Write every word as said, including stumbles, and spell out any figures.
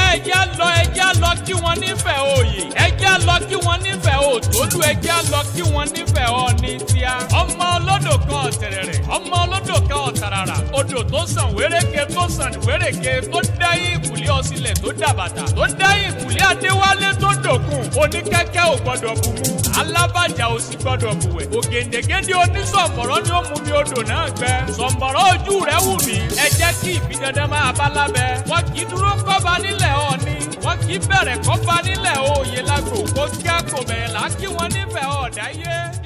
ẹjẹ́ lọ ẹjẹ́ lọ kí wọ́n nífẹ̀ẹ́ òye ẹjẹ́ lọ kí wọ́n nífẹ̀ẹ́ òtólú ẹjẹ́ lọ kí wọ́n nífẹ̀ẹ́ ọ̀ní tíá. ọmọ olódò kan ọ̀tẹ̀rẹ̀rẹ̀ ọmọ olódò kan ọ̀tàràrà odò tó sàn wéréke tó sàn wéréke tó dẹ́yìn ìkùlé ọsílẹ̀ tó dàbàtà tó dẹ́yìn ìkùlé adéwálé tó dòkun oníkẹ́kẹ́ ò gbọ́dọ̀ bù mú alábàjá ò sì gbọ́dọ̀ bù wẹ̀ ògèdègèdè onísọ̀mọ̀rọ̀ ni ó mú mi odò náà gbẹ sọ̀mọ̀rọ̀ ojú rẹ̀ wù mí ẹ jẹ́ kí ìbí dandan máa bá lábẹ́ wọn kì í dúró kọ́ba nílẹ̀ ọ̀ni wọn kì í bẹ̀rẹ̀ kọ́ba nílẹ̀ òye lágbo kó kí á kò bẹ̀rẹ̀ là kí wọ́n nífẹ̀ẹ́ ọ̀dáyé.